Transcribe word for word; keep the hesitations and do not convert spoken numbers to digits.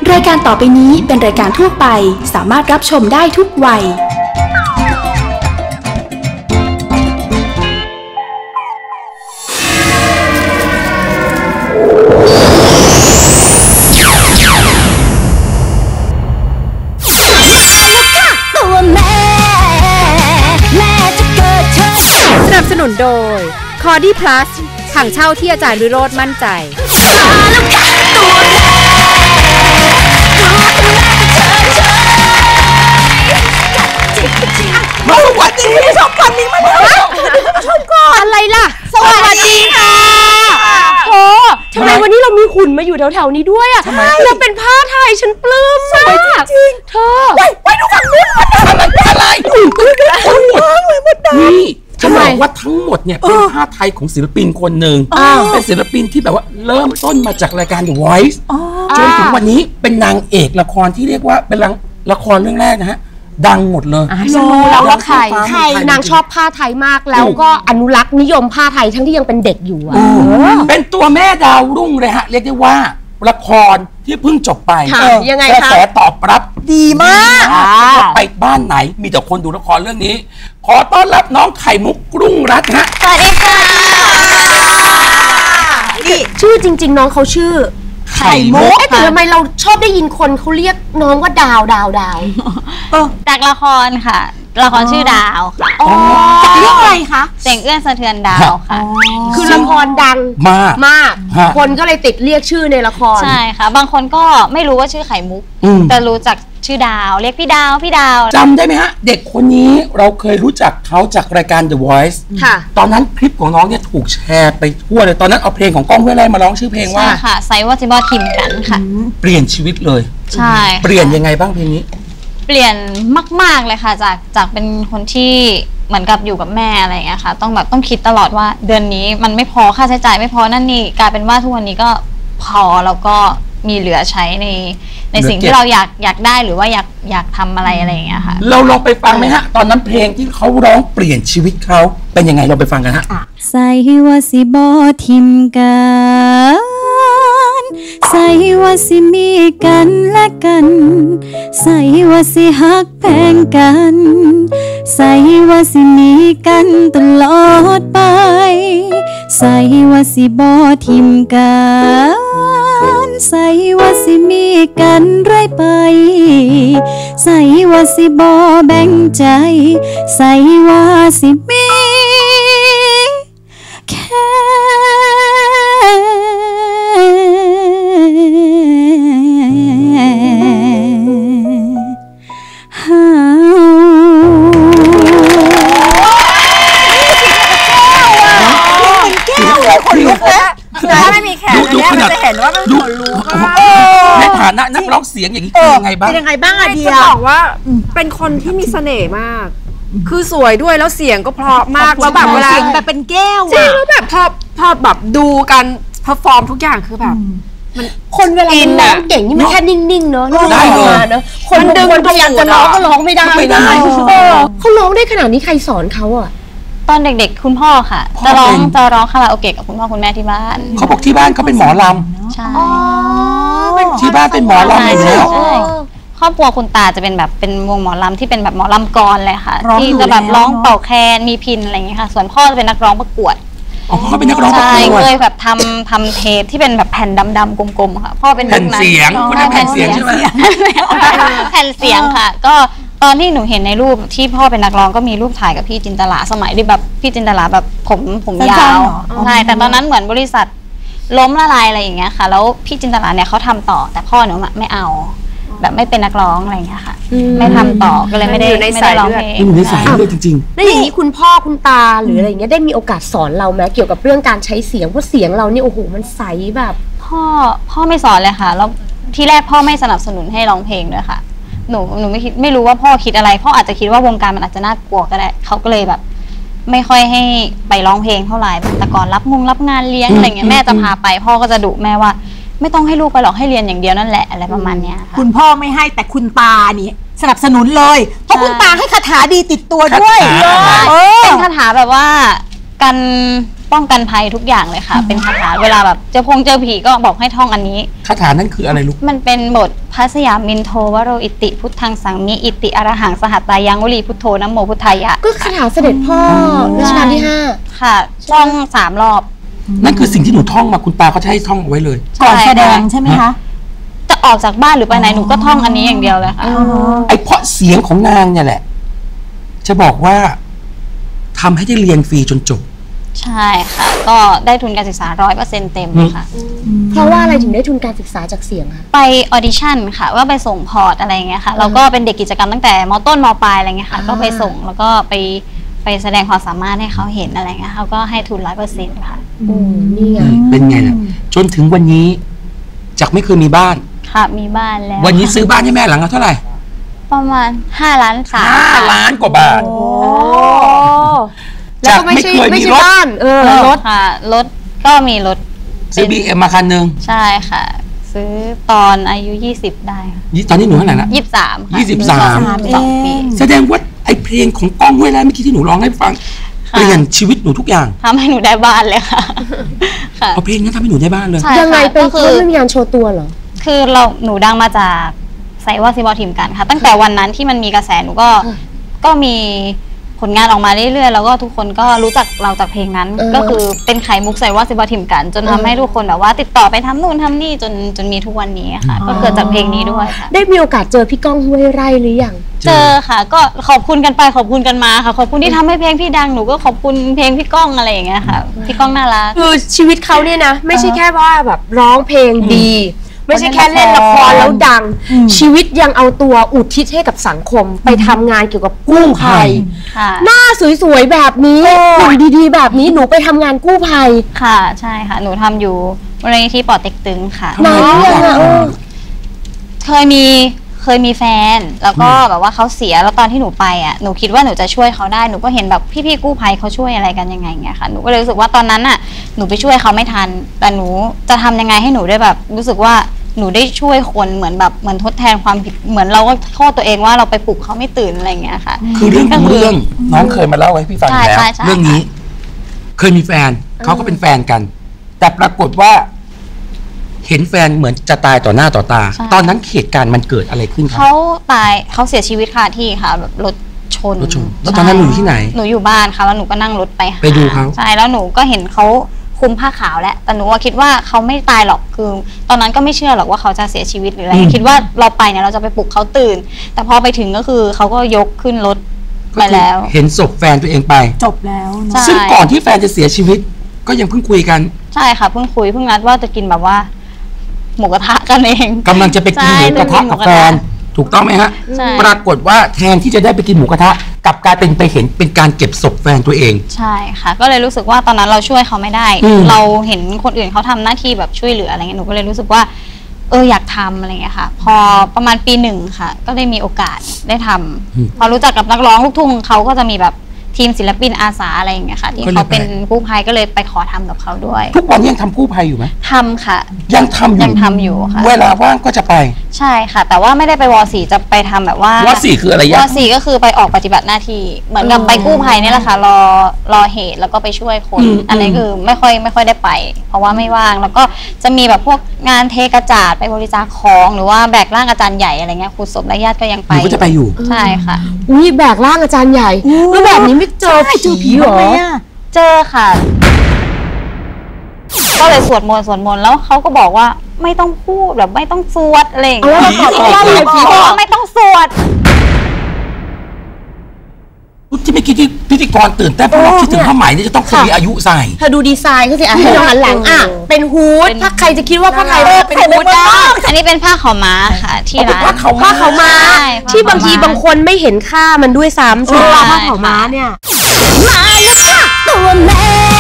รายการต่อไปนี้เป็นรายการทั่วไปสามารถรับชมได้ทุกวัยสนับสนุนโดย คอร์ดี้ พลัส ถังเช่าที่อาจารย์วิโรจน์มั่นใจมาสวัสดีผู้ชมก่อนนี้มาแล้วผู้ชมก่อนอะไรล่ะสวัสดีค่ะโอ้ทำไมวันนี้เรามีหุ่นมาอยู่แถวๆนี้ด้วยอ่ะเราเป็นผ้าไทยฉันปลื้มมากจริงเธอไว้ไว้ดูฝั่งนู้นอะไรอะไรทั้งหมดเลยมดดำนี่จะบอกว่าทั้งหมดเนี่ยเป็นผ้าไทยของศิลปินคนหนึ่งเป็นศิลปินที่แบบว่าเริ่มต้นมาจากรายการ The Voice จนถึงวันนี้เป็นนางเอกละครที่เรียกว่าเป็นละครเรื่องแรกนะฮะดังหมดเลยฉันรู้แล้วว่าใครใครนางชอบผ้าไทยมากแล้วก็อนุรักษ์นิยมผ้าไทยทั้งที่ยังเป็นเด็กอยู่อ่ะเป็นตัวแม่ดาวรุ่งเลยฮะเรียกได้ว่าละครที่เพิ่งจบไปยังไงคะกระแสตอบรับดีมากไปบ้านไหนมีแต่คนดูละครเรื่องนี้ขอต้อนรับน้องไข่มุกรุ่งรัตน์ฮะสวัสดีค่ะนี่ชื่อจริงๆน้องเขาชื่อไข่มุกแต่ทำไมเราชอบได้ยินคนเขาเรียกน้องว่าดาวดาวดาวจากละครค่ะละครชื่อดาวค่ะจากเรื่องอะไรคะเสียงเอื้อนสะเทือนดาวค่ะคือละครดังมากมากคนก็เลยติดเรียกชื่อในละครใช่ค่ะบางคนก็ไม่รู้ว่าชื่อไข่มุกแต่รู้จักชื่อดาวเรียกพี่ดาวพี่ดาวจำได้ไหมฮะเด็กคนนี้เราเคยรู้จักเขาจากรายการ The Voice ค่ะตอนนั้นคลิปของน้องเนี่ยถูกแชร์ไปทั่วเลยตอนนั้นเอาเพลงของก้องห้วยไร่มาร้องชื่อเพลงว่าใช่ค่ะไซว่าจิบอทิมกันค่ะเปลี่ยนชีวิตเลยใช่เปลี่ยนยังไงบ้างเพลงนี้เปลี่ยนมากๆเลยค่ะจากจากเป็นคนที่เหมือนกับอยู่กับแม่อะไรอย่างเงี้ยค่ะต้องแบบต้องคิดตลอดว่าเดือนนี้มันไม่พอค่าใช้จ่ายไม่พอนั่นนี่กลายเป็นว่าทุกวันนี้ก็พอแล้วก็มีเหลือใช้ในในสิ่งที่เราอยากอยากได้หรือว่าอยากอยากทำอะไรอะไรอย่างเงี้ยค่ะเราลองไปฟังไหมฮะตอนนั้นเพลงที่เขาร้องเปลี่ยนชีวิตเขาเป็นยังไงเราไปฟังกันฮะใส่ว่าสิบอทิมกันใส่ว่าสิมีกันและกันใส่ว่าสิฮักแพงกันใส่ว่าสิมีกันตลอดไปใส่ว่าสิบอทิมกันใส่ว่าสิมีกันเรื่อยไปใส่ว่าสิบอแบ่งใจใส่ว่าสิมีแค่ถ้าไม่มีแขนดูขนาดจะเห็นว่ามันขนลุกในฐานะนักร้องเสียงอย่างนี้เป็นยังไงบ้างเป็นยังไงบ้างอะเดียบอกว่าเป็นคนที่มีเสน่ห์มากคือสวยด้วยแล้วเสียงก็เพราะมากแล้วแบบเวลาเสียงแบบเป็นแก้วจริงแล้วแบบพอพอแบบดูกันเพอร์ฟอร์มทุกอย่างคือแบบมันคนเวลาร้องเก่งนี่มันแค่นิ่งๆเนาะได้เลยเนาะคนดึงมันพยายามจะร้องก็ร้องไม่ได้ไม่ได้เขาร้องได้ขนาดนี้ใครสอนเขาอะตอนเด็กๆคุณพ่อค่ะจะร้องจะร้องคาราโอเกะกับคุณพ่อคุณแม่ที่บ้านเขาบอกที่บ้านเขาเป็นหมอลำใช่ที่บ้านเป็นหมอลำอยู่แล้วครอบครัวคุณตาจะเป็นแบบเป็นวงหมอลำที่เป็นแบบหมอลำกรเลยค่ะที่จะแบบร้องเป่าแคนมีพินอะไรอย่างเงี้ยค่ะส่วนพ่อจะเป็นนักร้องประกวดอ๋อพ่อเป็นนักร้องประกวดใช่เคยแบบทำทำเทปที่เป็นแบบแผ่นดำๆกลมๆค่ะพ่อเป็นแผ่นเสียงคุณแผ่นเสียงใช่ไหมแผ่นเสียงค่ะก็ตอนที่หนูเห็นในรูปที่พ่อเป็นนักร้องก็มีรูปถ่ายกับพี่จินตลาสมัยที่แบบพี่จินตลาแบบผมผมยาวใช่แต่ตอนนั้นเหมือนบริษัทล้มละลายอะไรอย่างเงี้ยค่ะแล้วพี่จินตลาเนี่ยเขาทำต่อแต่พ่อหนูไม่เอาแบบไม่เป็นนักร้องอะไรอย่างเงี้ยค่ะไม่ทำต่อก็เลยไม่ได้ไม่ได้ร้องเพลงอยู่ในสายเลยจริงๆแล้วอย่างนี้คุณพ่อคุณตาหรืออะไรเงี้ยได้มีโอกาสสอนเราไหมเกี่ยวกับเรื่องการใช้เสียงเพราะเสียงเรานี่โอ้โหมันใสแบบพ่อพ่อไม่สอนเลยค่ะแล้วที่แรกพ่อไม่สนับสนุนให้ร้องเพลงด้วยค่ะหนูหนูไม่คิดไม่รู้ว่าพ่อคิดอะไรพ่ออาจจะคิดว่าวงการมันอาจจะน่ากลัวก็ได้เขาก็เลยแบบไม่ค่อยให้ไปร้องเพลงเท่าไหร่แต่ก่อนรับงงรับงานเลี้ยงอะไรเงี้ยแม่จะพาไปพ่อก็จะดุแม่ว่าไม่ต้องให้ลูกไปหรอกให้เรียนอย่างเดียวนั่นแหละอะไรประมาณเนี้ยคุณพ่อไม่ให้แต่คุณตานี่สนับสนุนเลยเพราะคุณตาให้คาถาดีติดตัวด้วยเป็นคาถาแบบว่ากันป้องกันภัยทุกอย่างเลยค่ะ เป็นคาถาเวลาแบบเจอพงเจอผีก็บอกให้ท่องอันนี้คาถานั่นคืออะไรลูกมันเป็นบทพระสยามินโทวโรอิติพุทธังสังมิอิติอรหังสหัตตายังวลีพุทโธนะโมพุทธายะก็คาถาเสด็จพ่อรัชกาลที่ห้าค่ะท่องสามรอบนั่นคือสิ่งที่หนูท่องมาคุณตาเขาจะให้ท่องเอาไว้เลยก่อนแสดงใช่ไหมคะจะออกจากบ้านหรือไปไหนหนูก็ท่องอันนี้อย่างเดียวเลยค่ะไอเพราะเสียงของนางเนี่ยแหละจะบอกว่าทำให้ได้เรียนฟรีจนจบใช่ค่ะก็ได้ทุนการศึกษาร้อยเปอร์เซ็นต์เต็มค่ะเพราะว่าอะไรถึงได้ทุนการศึกษาจากเสียงคะไปออดิชั่นค่ะว่าไปส่งพอร์ตอะไรเงี้ยค่ะเราก็เป็นเด็กกิจกรรมตั้งแต่มต้นมปลายอะไรเงี้ยค่ะก็ไปส่งแล้วก็ไปไปแสดงความสามารถให้เขาเห็นอะไรเงี้ยเขาก็ให้ทุนร้อยเปอร์เซ็นต์ค่ะอืมนี่ไงเป็นไงล่ะจนถึงวันนี้จากไม่เคยมีบ้านค่ะมีบ้านแล้ววันนี้ซื้อบ้านให้แม่หลังละเท่าไหร่ประมาณห้าล้านสามห้าล้านกว่าบาทแล้วไม่ใช่ไม่ใช่บ้านเออรถค่ะรถก็มีรถซื้อ บี เอ็ม มาคันหนึ่งใช่ค่ะซื้อตอนอายุยี่สิบได้ค่ะตอนนี้หนูเท่าไหร่ละยี่สิบสามค่ะยี่สิบสามสองปีแสดงว่าไอเพลงของก้องห้วยไร่เมื่อกี้ที่หนูร้องให้ฟังเปลี่ยนชีวิตหนูทุกอย่างทำให้หนูได้บ้านเลยค่ะเอาเพลงนั้นทำให้หนูได้บ้านเลยยังไงเป็นคือเรื่องงานโชว์ตัวเหรอคือเราหนูดังมาจากไซว่าซิบอทีมกันค่ะตั้งแต่วันนั้นที่มันมีกระแสหนูก็ก็มีผลงานออกมาเรื่อยๆแล้วก็ทุกคนก็รู้จักเราจากเพลงนั้นก็คือเป็นไข่มุกไซว่าซิบอทีมกันจนทำให้ทุกคนแบบว่าติดต่อไปทำนู่นทำนี่จนจนมีทุกวันนี้ค่ะก็เกิดจากเพลงนี้ด้วยค่ะได้มีโอกาสเจอพี่ก้องห้วยไร่หรือยังเจอค่ะก็ขอบคุณกันไปขอบคุณกันมาค่ะขอบคุณที่ทำให้เพลงพี่ดังหนูก็ขอบคุณเพลงพี่ก้องอะไรอย่างเงี้ยค่ะพี่ก้องน่ารักคือชีวิตเขาเนี่ยนะไม่ใช่แค่ว่าแบบร้องเพลงดีไม่ใช่แค่เล่นละครแล้วดังชีวิตยังเอาตัวอุทิศให้กับสังคมไปทำงานเกี่ยวกับกู้ภัยหน้าสวยๆแบบนี้หุ่นดีๆแบบนี้หนูไปทำงานกู้ภัยค่ะใช่ค่ะหนูทำอยู่มูลนิธิปอเต็กตึงค่ะนานยังอ่ะเคยมีเคยมีแฟนแล้วก็แบบว่าเขาเสียแล้วตอนที่หนูไปอ่ะหนูคิดว่าหนูจะช่วยเขาได้หนูก็เห็นแบบพี่ๆกู้ภัยเขาช่วยอะไรกันยังไงเงี้ยค่ะหนูก็เลยรู้สึกว่าตอนนั้นอ่ะหนูไปช่วยเขาไม่ทันแต่หนูจะทำยังไงให้หนูได้แบบรู้สึกว่าหนูได้ช่วยคนเหมือนแบบเหมือนทดแทนความผิดเหมือนเราก็โทษตัวเองว่าเราไปปลุกเขาไม่ตื่นอะไรเงี้ยค่ะคือเรื่องของเรื่องน้องเคยมาเล่าให้พี่ฟังแล้วเรื่องนี้เคยมีแฟนเขาก็เป็นแฟนกันแต่ปรากฏว่าเห็นแฟนเหมือนจะตายต่อหน้าต่อตาตอนนั้นเหตุการณ์มันเกิดอะไรขึ้นครับเขาตายเขาเสียชีวิตค่ะที่ค่ะแบบรถชนรถชนแล้วตอนนั้นหนูอยู่ที่ไหนหนูอยู่บ้านค่ะแล้วหนูก็นั่งรถไปไปดูเขาใช่แล้วหนูก็เห็นเขาคุมผ้าขาวแล้วแต่หนูว่าคิดว่าเขาไม่ตายหรอกคือตอนนั้นก็ไม่เชื่อหรอกว่าเขาจะเสียชีวิตหรืออะไรคิดว่าเราไปเนี่ยเราจะไปปลุกเขาตื่นแต่พอไปถึงก็คือเขาก็ยกขึ้นรถไปแล้วเห็นศพแฟนตัวเองไปจบแล้วซึ่งก่อนที่แฟนจะเสียชีวิตก็ยังเพิ่งคุยกันใช่ค่ะเพิ่งคุยเพิ่งนัดว่าจะกินแบบว่าหมูกระทะกันเองกำลังจะไปกินหมูกระทะกับแฟนถูกต้องไหมฮะปรากฏว่าแทนที่จะได้ไปกินหมูกระทะกลับกลายเป็นไปเห็นเป็นการเก็บศพแฟนตัวเองใช่ค่ะก็เลยรู้สึกว่าตอนนั้นเราช่วยเขาไม่ได้เราเห็นคนอื่นเขาทำหน้าที่แบบช่วยเหลืออะไรเงี้ยหนูก็เลยรู้สึกว่าเอออยากทำอะไรเงี้ยค่ะพอประมาณปีหนึ่งค่ะก็ได้มีโอกาสได้ทำพอรู้จักกับนักร้องลูกทุ่งเขาก็จะมีแบบทีมศิลปินอาสาอะไรอย่างเงี้ยค่ะที่เขาเป็นกู้ภัยก็เลยไปขอทำกับเขาด้วยทุกวันยังทำกู้ภัยอยู่ไหมทำค่ะยังทำอยู่ยังทำอยู่ค่ะเวลาว่างก็จะไปใช่ค่ะแต่ว่าไม่ได้ไปวอสี่จะไปทำแบบว่าวอสี่คืออะไรวอสี่ก็คือไปออกปฏิบัติหน้าที่เหมือนกับไปกู้ภัยนี่แหละค่ะรอรอเหตุแล้วก็ไปช่วยคนอันนี้คือไม่ค่อยไม่ค่อยได้ไปเพราะว่าไม่ว่างแล้วก็จะมีแบบพวกงานเทกระจาดไปบริจาคของหรือว่าแบกร่างอาจารย์ใหญ่อะไรเงี้ยครูศพและญาติก็ยังไปก็จะไปอยู่ใช่ค่ะอุ้ยแบกร่างอาจารย์ใหญ่แล้วแบบนี้ไม่เจอผีหรอเจอค่ะก็เลยสวดมนต์สวดมนต์แล้วเขาก็บอกว่าไม่ต้องพูดแบบไม่ต้องสวดอะไรอย่างเงี้ยผีบอกไม่ต้องสวดที่ไม่คิดที่พิธีกรตื่นแต่เพราะเราคิดถึงผ้าไหมนี่จะต้องมีอายุใส่เธอดูดีไซน์เขาสิอ่ะให้เราหันหลังอ่ะเป็นฮูดถ้าใครจะคิดว่าผ้าไทยเป็นฮูดได้อันนี้เป็นผ้าขาวม้าค่ะที่ร้านผ้าขาวม้าที่บางทีบางคนไม่เห็นค่ามันด้วยซ้ำใช่ไหมผ้าขาวม้าเนี่ยมาแล้วตัวแม่